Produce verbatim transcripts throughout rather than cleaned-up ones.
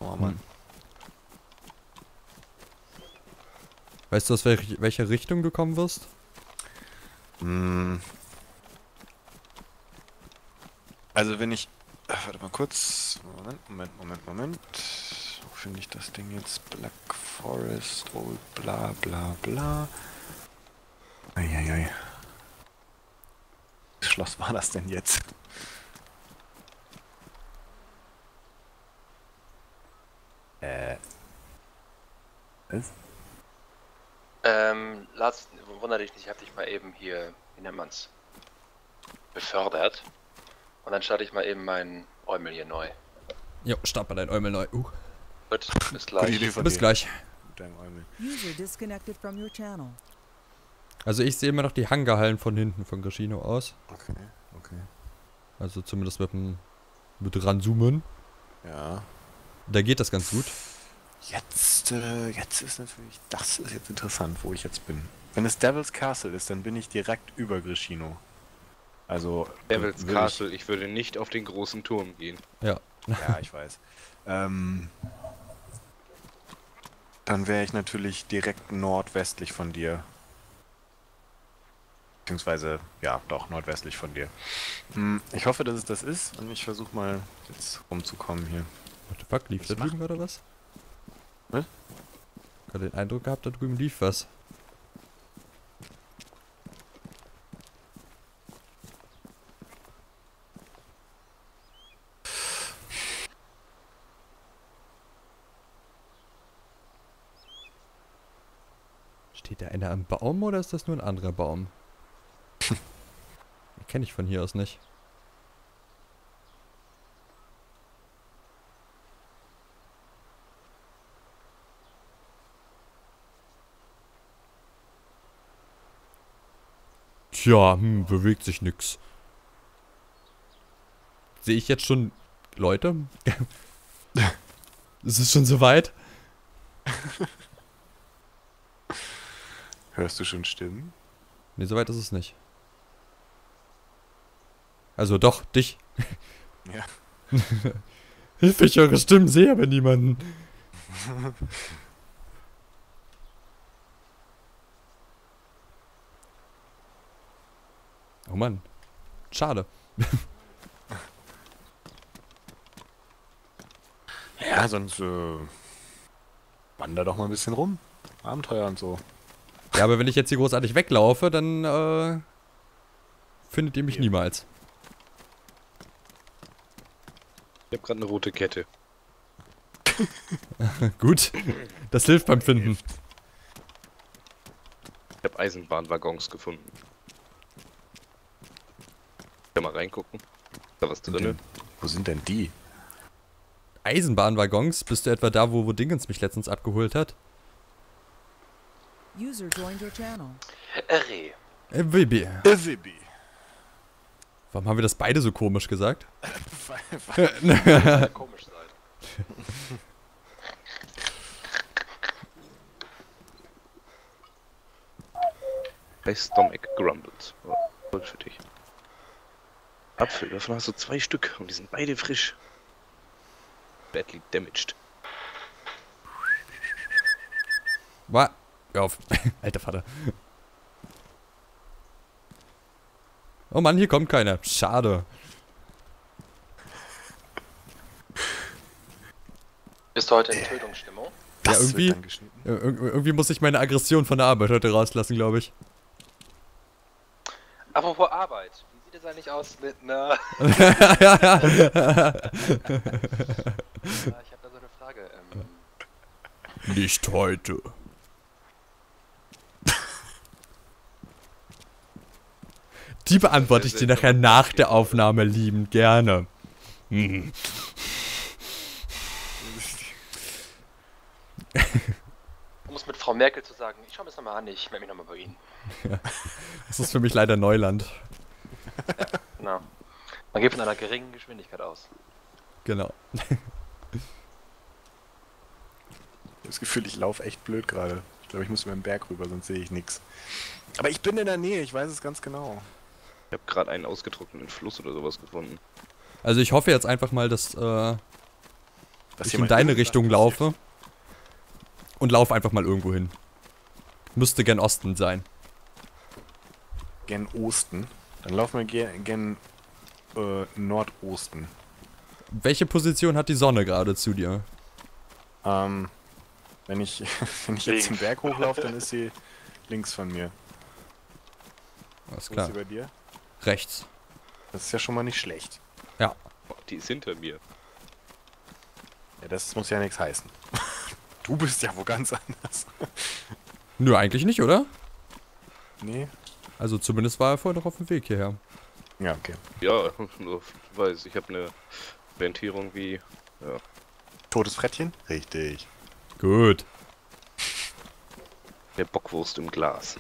Oh Mann. Hm. Weißt du, aus welch, welcher Richtung du kommen wirst? Hm. Also wenn ich... Ach, warte mal kurz. Moment, Moment, Moment, Moment. Wo finde ich das Ding jetzt? Black Forest, Old bla bla bla. Eieiei. Welches Schloss war das denn jetzt? Äh. Was? Ähm, Lars, wundere dich nicht, ich hab dich mal eben hier, wie nennt man's, befördert. Und dann starte ich mal eben meinen Eumel hier neu. Jo, start mal dein Eumel neu. Uh. Gut, bis Gute Idee gleich. von Bis dir. gleich. Mit deinem Eumel. User disconnected from your channel. Also ich sehe immer noch die Hangarhallen von hinten von Grishino aus. Okay, okay. Also zumindest mit dem mit ranzoomen. Ja. Da geht das ganz gut. Jetzt, äh, jetzt ist natürlich, das ist jetzt interessant, wo ich jetzt bin. Wenn es Devil's Castle ist, dann bin ich direkt über Grishino. Also, Devil's würde Castle, ich würde nicht auf den großen Turm gehen. Ja. Ich, ja, ich weiß. ähm, dann wäre ich natürlich direkt nordwestlich von dir. Beziehungsweise, ja, doch, nordwestlich von dir. Hm, ich hoffe, dass es das ist und ich versuche mal jetzt rumzukommen hier. What the fuck, lief Was da macht- drüben gerade was? Was? Gerade den Eindruck gehabt, da drüben lief was. Steht da einer am Baum oder ist das nur ein anderer Baum? Kenne ich von hier aus nicht. Tja, hm, bewegt sich nix. Sehe ich jetzt schon Leute? Ist es schon soweit? Hörst du schon Stimmen? Ne, soweit ist es nicht. Also doch, dich. Ja. Hilfe, ich eure Stimmen sehe aber niemanden. Oh Mann. Schade. Ja, sonst äh, wander doch mal ein bisschen rum. Abenteuer und so. Ja, aber wenn ich jetzt hier großartig weglaufe, dann äh, findet ihr mich Ja. niemals. Ich habe gerade eine rote Kette. Gut, das hilft beim Finden. Ich habe Eisenbahnwaggons gefunden. Kann mal reingucken. Ist da was drinne? Wo sind denn die? Eisenbahnwaggons, bist du etwa da, wo, wo Dingens mich letztens abgeholt hat? User joined your channel. Reh. Äh, W B. W B. Warum haben wir das beide so komisch gesagt? Ja, komisch sein. Bei Stomach Grumbles. Oh, voll für dich. Apfel, davon hast du zwei Stück und die sind beide frisch. Badly damaged. Wa? Hör auf. Alter Vater. Oh Mann, hier kommt keiner. Schade. Bist du heute in Tötungsstimmung? Das Ja, irgendwie- wird dann geschnitten. Ir ir- irgendwie muss ich meine Aggression von der Arbeit heute rauslassen, glaube ich. Apropos Arbeit. Wie sieht es eigentlich aus mit einer... ja, ja. Ja, ich habe da so eine Frage. Ähm, Nicht heute. Die beantworte ich dir nachher nach der Aufnahme liebend gerne. Hm. um es mit Frau Merkel zu sagen, ich schaue mir das nochmal an, ich melde mich nochmal bei Ihnen. Das ist für mich leider Neuland. Genau. Man geht von einer geringen Geschwindigkeit aus. Genau. Ich habe das Gefühl, ich laufe echt blöd gerade. Ich glaube, ich muss über den Berg rüber, sonst sehe ich nichts. Aber ich bin in der Nähe, ich weiß es ganz genau. Ich habe gerade einen ausgetrockneten Fluss oder sowas gefunden. Also ich hoffe jetzt einfach mal, dass äh, ich hier in mal deine irgendwas Richtung passiert. laufe. Und lauf einfach mal irgendwo hin. Müsste gern Osten sein. Gen Osten. Dann laufen wir gen, gen äh, Nordosten. Welche Position hat die Sonne gerade zu dir? Ähm, wenn ich, wenn ich jetzt den Links. Berg hochlaufe, dann ist sie links von mir. Alles Wo ist klar. sie bei dir? Rechts. Das ist ja schon mal nicht schlecht. Ja. Oh, die ist hinter mir. Ja, das muss ja nichts heißen. Du bist ja wo ganz anders. Nö, eigentlich nicht, oder? Nee? Also zumindest war er vorher noch auf dem Weg hierher. Ja, okay. Ja, nur weiß, ich habe eine Orientierung wie. Ja. Totes Frettchen? Richtig. Gut. Der Bockwurst im Glas.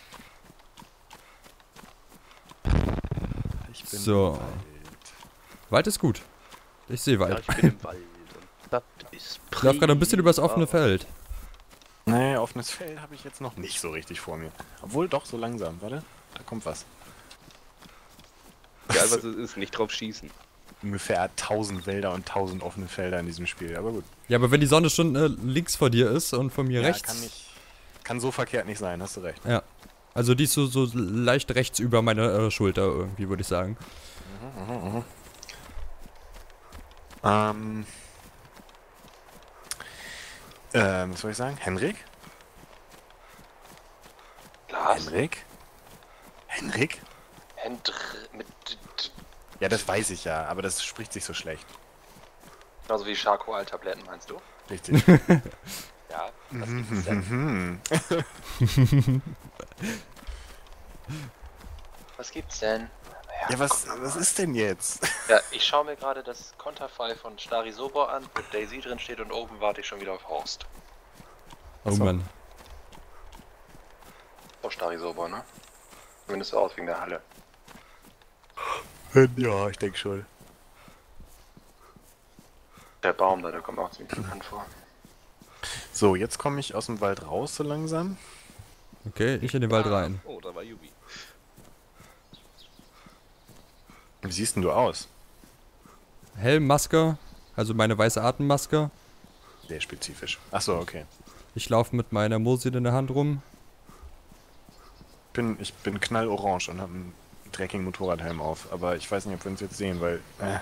Ich bin So. im Wald. Wald ist gut. Ich sehe Ja, Wald. ich bin im Wald. Und das ist Ich laufe gerade ein bisschen übers offene prima. Feld. Nee, offenes Feld habe ich jetzt noch nicht so richtig vor mir. Obwohl, doch, so langsam. Warte, da kommt was. Egal was es ist, nicht drauf schießen. Ungefähr tausend Wälder und tausend offene Felder in diesem Spiel, aber gut. Ja, aber wenn die Sonne schon äh, links vor dir ist und von mir Ja, rechts. kann nicht, kann so verkehrt nicht sein, hast du recht. Ja. Also die ist so, so leicht rechts über meine äh, Schulter irgendwie, würde ich sagen. Ähm. Ähm, was soll ich sagen? Henrik? Lars? Henrik? Henrik? Hendr... mit... d- d- Ja, das weiß ich ja, aber das spricht sich so schlecht. Genauso wie Charcoal-Tabletten, meinst du? Richtig. Ja. Was gibt es denn? Mhm. Was gibt's denn? Ja, was, was ist denn jetzt? Ja, ich schaue mir gerade das Konterfei von Stari Sobor an, wo Daisy drin steht und oben warte ich schon wieder auf Horst. Oh Achso. Mann. Auf Stari Sobor, ne? Zumindest so aus wegen der Halle. Ja, ich denke schon. Der Baum da, der kommt auch ziemlich bekannt vor. So, jetzt komme ich aus dem Wald raus so langsam. Okay, ich in den Wald rein. Oh, da war Yubi. Wie siehst denn du aus? Helm, Maske, also meine weiße Atemmaske. Sehr spezifisch. Achso, okay. Ich laufe mit meiner Mosin in der Hand rum. Bin, ich bin knallorange und habe einen Trekking-Motorradhelm auf. Aber ich weiß nicht, ob wir uns jetzt sehen, weil... Äh,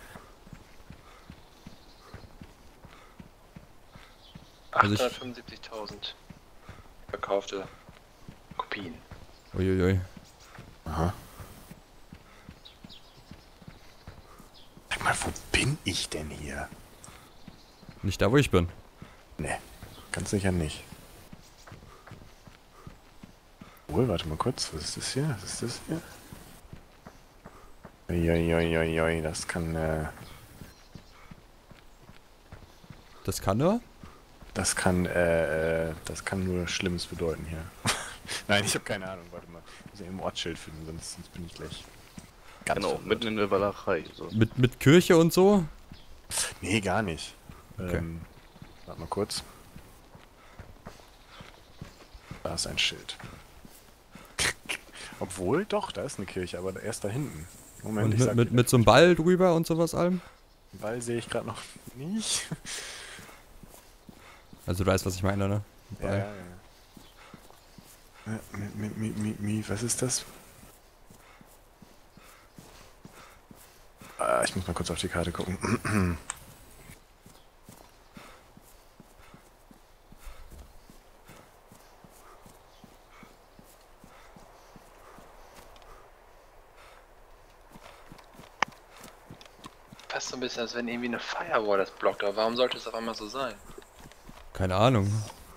Also ich- achthundertfünfundsiebzigtausend verkaufte Kopien. Uiuiui. aha. Sag mal, wo bin ich denn hier? Nicht da, wo ich bin. Ne, ganz sicher nicht. Wohl, warte mal kurz. Was ist das hier? Was ist das hier? Uiuiuiui, das kann, äh... Das kann er? Das kann, äh, äh, das kann nur Schlimmes bedeuten hier. Nein, ich habe keine Ahnung, warte mal. Ich muss ja eben ein Ortsschild finden, sonst, sonst bin ich gleich ganz Genau, verwirrt. mitten in der Walachei. So. Mit, mit Kirche und so? Nee, gar nicht. Okay. Ähm, warte mal kurz. Da ist ein Schild. Obwohl, doch, da ist eine Kirche, aber erst da hinten. Moment, Und ich mit, sag mit, dir, mit so einem Ball drüber und sowas allem? den Ball sehe ich gerade noch nicht. Also du weißt, was ich meine, ne? Ja, Ball. ja, ja. Äh, Mi, mi, mi, mi, was ist das? Ah, ich muss mal kurz auf die Karte gucken. Fast so ein bisschen, als wenn irgendwie eine Firewall das blockt, aber warum sollte es auf einmal so sein? Keine Ahnung.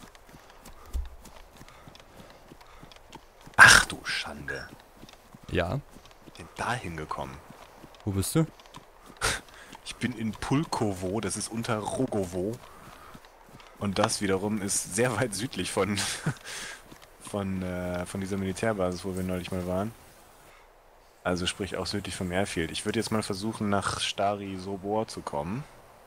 Ach du Schande. Ja. Bin da hingekommen. Wo bist du? Ich bin in Pulkovo, das ist unter Rogovo. Und das wiederum ist sehr weit südlich von von, äh, von dieser Militärbasis, wo wir neulich mal waren. Also sprich auch südlich vom Airfield. Ich würde jetzt mal versuchen, nach Stari Sobor zu kommen.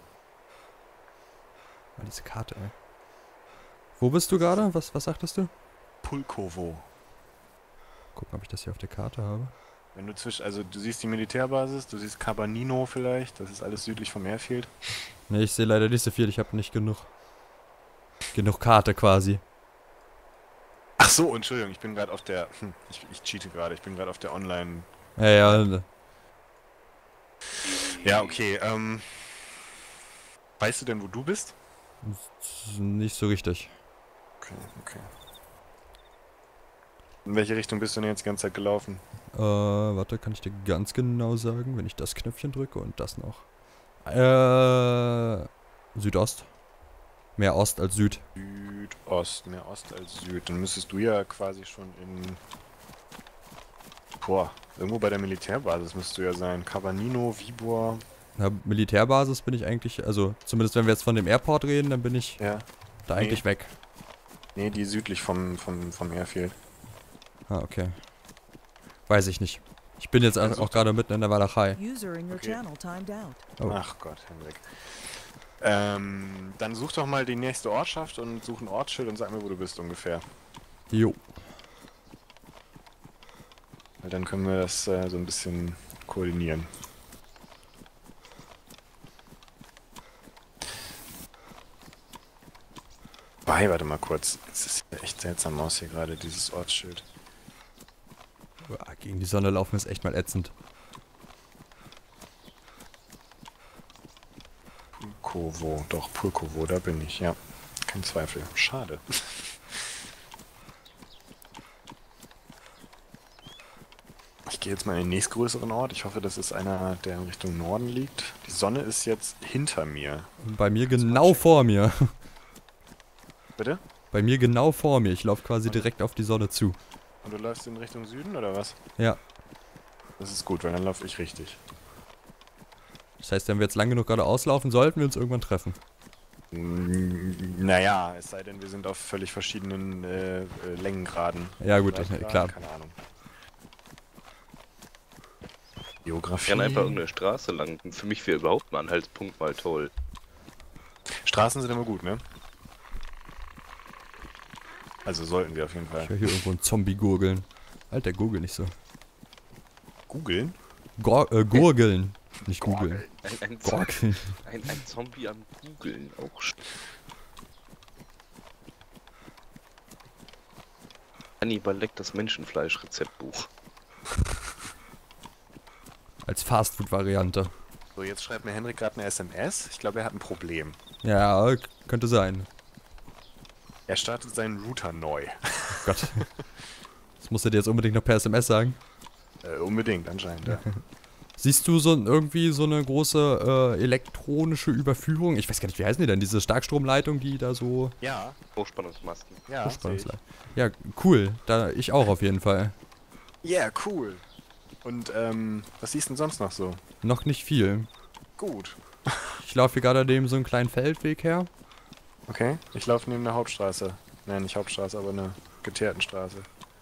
Ah, diese Karte, ey. Wo bist du gerade? Was, was sagtest du? Pulkovo. Gucken, ob ich das hier auf der Karte habe. Wenn du zwischen, also du siehst die Militärbasis, du siehst Cabanino vielleicht, das ist alles südlich vom Airfield. Ne, ich sehe leider nicht so viel. Ich habe nicht genug. Genug Karte quasi. Ach so, Entschuldigung, ich bin gerade auf der... Hm, ich, ich cheate gerade, ich bin gerade auf der Online... Ja, ja. Ja, okay, ähm... Weißt du denn, wo du bist? Nicht so richtig. Okay, okay. In welche Richtung bist du denn jetzt die ganze Zeit gelaufen? Äh, warte, kann ich dir ganz genau sagen, wenn ich das Knöpfchen drücke und das noch. Äh, Südost. Mehr Ost als Süd. Südost, mehr Ost als Süd. Dann müsstest du ja quasi schon in... Boah, irgendwo bei der Militärbasis müsstest du ja sein. Cabanino, Vibor... Na, Militärbasis bin ich eigentlich, also zumindest wenn wir jetzt von dem Airport reden, dann bin ich Ja. da eigentlich Nee. weg. Nee, die südlich vom, vom, vom Airfield. Ah, okay. Weiß ich nicht. Ich bin jetzt Also- auch gerade mitten in der Walachei. User in your Okay. channel timed out. Oh. Ach Gott, Henrik. Ähm, dann such doch mal die nächste Ortschaft und such ein Ortsschild und sag mir, wo du bist ungefähr. Jo. Weil dann können wir das äh, so ein bisschen koordinieren. Wei, warte mal kurz. Es ist echt seltsam aus hier gerade, dieses Ortsschild. Uah, gegen die Sonne laufen ist echt mal ätzend. Pulkovo, doch, Pulkovo, da bin ich, ja. Kein Zweifel. Schade. Ich gehe jetzt mal in den nächstgrößeren Ort. Ich hoffe, das ist einer, der in Richtung Norden liegt. Die Sonne ist jetzt hinter mir. Und bei mir genau vor mir. Bitte? Bei mir genau vor mir. Ich laufe quasi direkt auf die Sonne zu. Und du läufst in Richtung Süden, oder was? Ja. Das ist gut, weil dann laufe ich richtig. Das heißt, wenn wir jetzt lang genug geradeaus laufen, sollten wir uns irgendwann treffen. Mm, Naja, es sei denn, wir sind auf völlig verschiedenen äh, äh, Längengraden. Ja gut, das, Breitengraden, klar. Keine Ahnung. Ich Geografie. kann einfach irgendeine Straße lang. Für mich wäre überhaupt ein Anhaltspunkt mal toll. Straßen sind immer gut, ne? Also sollten wir auf jeden Ich Fall. höre hier irgendwo einen Zombie gurgeln. Alter, gurgel nicht so. Googeln? Gor äh, gurgeln. Nicht googeln. Ein, ein, Gorgeln. ein, ein Zombie am Googeln auch. sch- Hannibal leckt das Menschenfleisch-Rezeptbuch. Als Fastfood-Variante. So, jetzt schreibt mir Henrik gerade eine S M S. Ich glaube, er hat ein Problem. Ja, könnte sein. Er startet seinen Router neu. Gott. Das musst du dir jetzt unbedingt noch per S M S sagen. Äh, unbedingt, anscheinend, ja. Siehst du so irgendwie so eine große äh, elektronische Überführung? Ich weiß gar nicht, wie heißen die denn? Diese Starkstromleitung, die da so... Ja, Hochspannungsmasten. ja. seh ich. Ja, cool. Da ich auch auf jeden Fall. Ja, cool. Und, ähm, was siehst du denn sonst noch so? Noch nicht viel. Gut. Ich laufe hier gerade neben so einem kleinen Feldweg her. Okay, ich laufe neben der Hauptstraße. Nein, nicht Hauptstraße, aber eine geteerten Straße.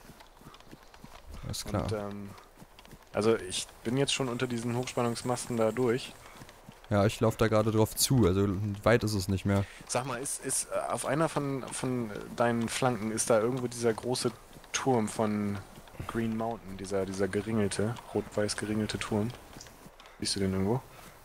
Alles klar. Und, ähm, also ich bin jetzt schon unter diesen Hochspannungsmasten da durch. Ja, ich laufe da gerade drauf zu. Also weit ist es nicht mehr. Sag mal, ist, ist äh, auf einer von, von deinen Flanken, ist da irgendwo dieser große Turm von Green Mountain, dieser, dieser geringelte, rot-weiß geringelte Turm? Siehst du den irgendwo?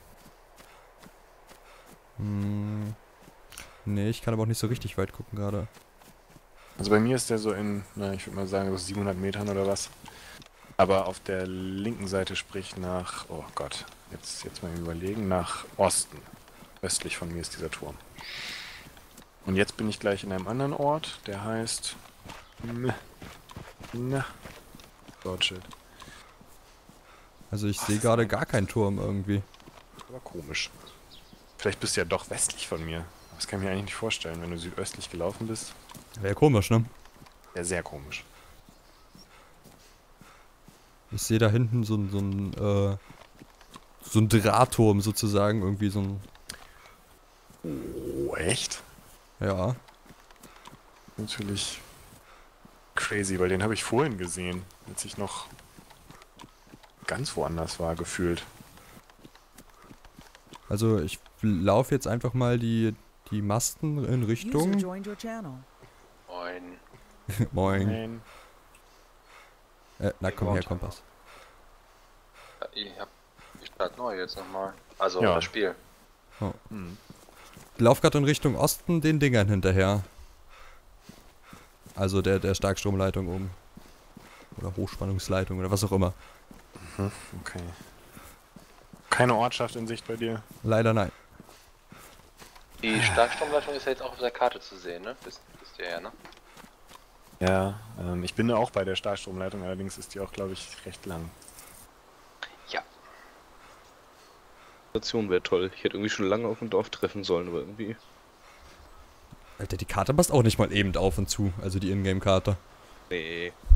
Hm. Nee, ich kann aber auch nicht so richtig weit gucken gerade. Also bei mir ist der so in, na, ich würde mal sagen, so siebenhundert Metern oder was. Aber auf der linken Seite, sprich nach, oh Gott, jetzt, jetzt mal überlegen, nach Osten. Östlich von mir ist dieser Turm. Und jetzt bin ich gleich in einem anderen Ort, der heißt... Na, na, Rothschild. Also ich Ach, sehe das gerade ist gar keinen Turm irgendwie. Aber komisch. Vielleicht bist du ja doch westlich von mir. Das kann ich mir eigentlich nicht vorstellen, wenn du südöstlich gelaufen bist. Wäre komisch, ne? Ja, sehr komisch. Ich sehe da hinten so, ein- so ein, äh, so ein Drahtturm sozusagen, irgendwie so ein, Oh, echt? ja. Natürlich crazy, weil den habe ich vorhin gesehen, als ich noch ganz woanders war, gefühlt. Also ich laufe jetzt einfach mal die, die Masten in User Richtung. joined your channel. Moin. Moin. Nein. Äh, na komm her, Kompass. Ja, Ich hab. Ich starte neu jetzt nochmal. Also Ja. das Spiel. Hm. lauf gerade in Richtung Osten den Dingern hinterher. Also der, der Starkstromleitung oben. Oder Hochspannungsleitung oder was auch immer. Mhm, okay. Keine Ortschaft in Sicht bei dir? Leider nein. Die Starkstromleitung ist ja jetzt auch auf der Karte zu sehen, ne? Wisst, wisst ihr ja, ne? Ja, ähm, ich bin da auch bei der Starkstromleitung, allerdings ist die auch, glaube ich, recht lang. Ja. Station wäre toll. Ich hätte irgendwie schon lange auf dem Dorf treffen sollen, aber irgendwie. Alter, die Karte passt auch nicht mal eben auf und zu. Also die Ingame-Karte. Nee.